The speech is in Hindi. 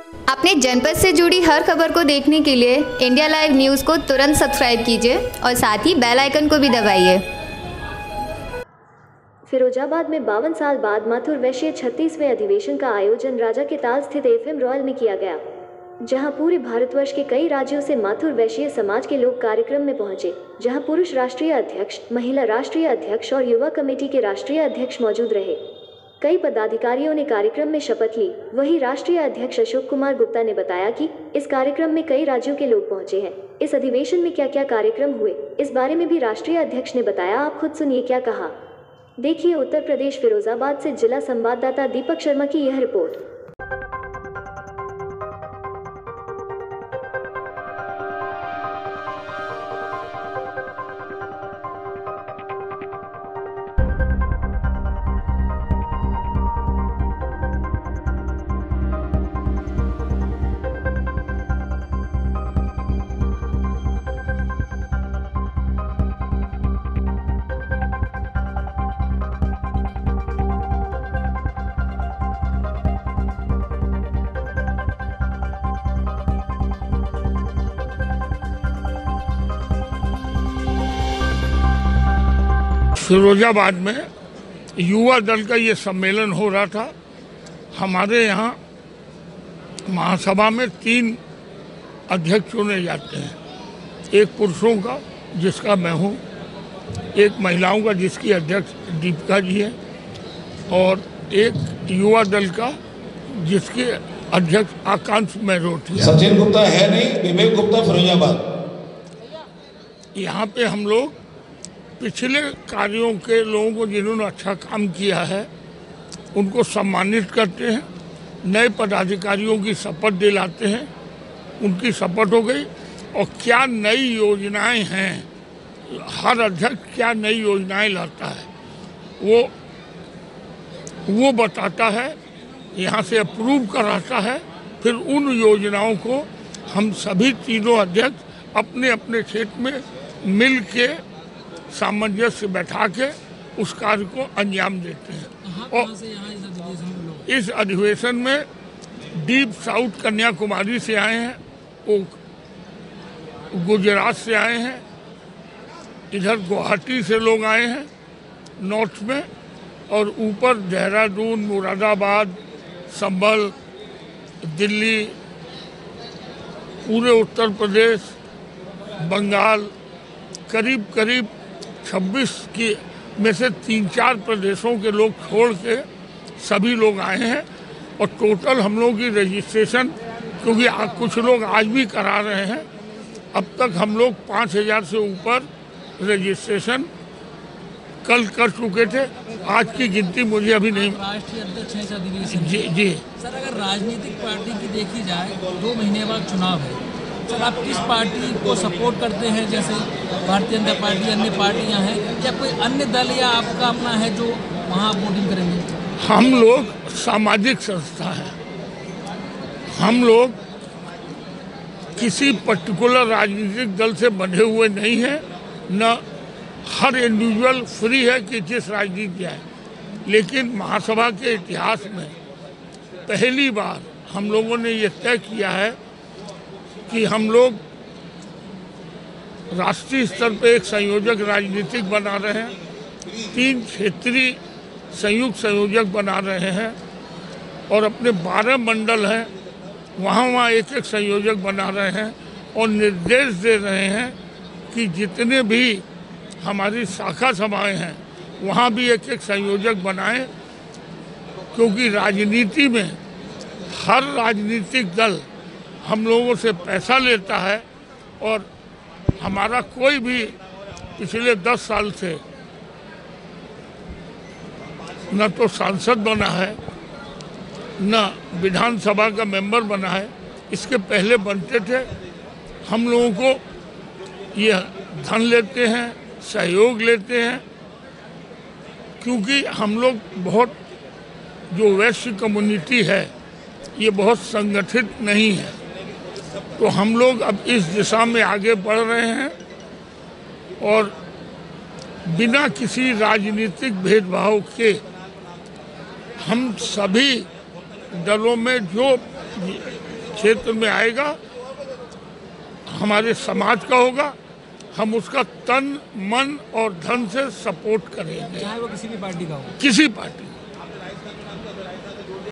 अपने जनपद से जुड़ी हर खबर को देखने के लिए इंडिया लाइव न्यूज़ को तुरंत सब्सक्राइब कीजिए और साथ ही बेल आइकन को भी दबाइए। फिरोजाबाद में 52 साल बाद माथुर वैश्य 36वें अधिवेशन का आयोजन राजा के ताल स्थित FM रॉयल में किया गया, जहां पूरे भारतवर्ष के कई राज्यों से माथुर वैश्य समाज के लोग कार्यक्रम में पहुंचे, जहां पुरुष राष्ट्रीय अध्यक्ष, महिला राष्ट्रीय अध्यक्ष और युवा कमेटी के राष्ट्रीय अध्यक्ष मौजूद रहे। कई पदाधिकारियों ने कार्यक्रम में शपथ ली। वहीं राष्ट्रीय अध्यक्ष अशोक कुमार गुप्ता ने बताया कि इस कार्यक्रम में कई राज्यों के लोग पहुंचे हैं। इस अधिवेशन में क्या क्या कार्यक्रम हुए, इस बारे में भी राष्ट्रीय अध्यक्ष ने बताया। आप खुद सुनिए क्या कहा। देखिए उत्तर प्रदेश फिरोजाबाद से जिला संवाददाता दीपक शर्मा की यह रिपोर्ट। फिरोजाबाद में युवा दल का ये सम्मेलन हो रहा था। हमारे यहाँ महासभा में 3 अध्यक्ष चुने जाते हैं, एक पुरुषों का जिसका मैं हूँ, एक महिलाओं का जिसकी अध्यक्ष दीपिका जी है और एक युवा दल का जिसके अध्यक्ष आकांक्ष मेहरोटी है। सचिन गुप्ता है नहीं, विवेक गुप्ता फिरोजाबाद। यहाँ पे हम लोग पिछले कार्यों के लोगों को जिन्होंने अच्छा काम किया है उनको सम्मानित करते हैं, नए पदाधिकारियों की शपथ दिलाते हैं। उनकी शपथ हो गई और क्या नई योजनाएं हैं, हर अध्यक्ष क्या नई योजनाएं लाता है वो बताता है, यहाँ से अप्रूव कराता है। फिर उन योजनाओं को हम सभी तीनों अध्यक्ष अपने अपने क्षेत्र में मिल के सामंजस्य बैठा के उस कार्य को अंजाम देते हैं। और इस अधिवेशन में डीप साउथ कन्याकुमारी से आए हैं, वो गुजरात से आए हैं, इधर गुवाहाटी से लोग आए हैं नॉर्थ में, और ऊपर देहरादून, मुरादाबाद, संभल, दिल्ली, पूरे उत्तर प्रदेश, बंगाल, करीब 26 की में से 3-4 प्रदेशों के लोग छोड़ के सभी लोग आए हैं। और टोटल हम लोगों की रजिस्ट्रेशन, क्योंकि कुछ लोग आज भी करा रहे हैं, अब तक हम लोग 5000 से ऊपर रजिस्ट्रेशन कल कर चुके थे। आज की गिनती मुझे अभी नहीं। राष्ट्रीय अध्यक्ष अधिवेशन जी सर, अगर राजनीतिक पार्टी की देखी जाए 2 महीने बाद चुनाव है सर, आप किस पार्टी को सपोर्ट करते हैं? जैसे भारतीय जनता पार्टी, अन्य पार्टियां हैं, या कोई अन्य दल या आपका अपना है जो वहाँ वोटिंग करेंगे? हम लोग सामाजिक संस्था है, हम लोग किसी पर्टिकुलर राजनीतिक दल से बंधे हुए नहीं हैं, न हर इंडिविजुअल फ्री है कि जिस राजनीति जाए। लेकिन महासभा के इतिहास में पहली बार हम लोगों ने ये तय किया है कि हम लोग राष्ट्रीय स्तर पे एक संयोजक राजनीतिक बना रहे हैं, 3 क्षेत्रीय संयुक्त संयोजक बना रहे हैं, और अपने 12 मंडल हैं वहाँ एक संयोजक बना रहे हैं, और निर्देश दे रहे हैं कि जितने भी हमारी शाखा सभाएं हैं वहाँ भी एक संयोजक बनाएं, क्योंकि राजनीति में हर राजनीतिक दल हम लोगों से पैसा लेता है, और हमारा कोई भी पिछले 10 साल से न तो सांसद बना है, न विधानसभा का मेंबर बना है। इसके पहले बनते थे, हम लोगों को ये धन लेते हैं, सहयोग लेते हैं, क्योंकि हम लोग बहुत, जो वैश्य कम्युनिटी है ये बहुत संगठित नहीं है। तो हम लोग अब इस दिशा में आगे बढ़ रहे हैं, और बिना किसी राजनीतिक भेदभाव के हम सभी दलों में जो क्षेत्र में आएगा, हमारे समाज का होगा, हम उसका तन मन और धन से सपोर्ट करेंगे, चाहे वो किसी भी पार्टी का हो। किसी पार्टी।